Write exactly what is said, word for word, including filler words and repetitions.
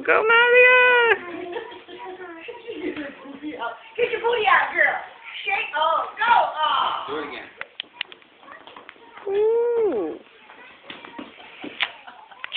Go, Maria! Get your booty out, girl. Shake. Oh, go. Oh. Do it again.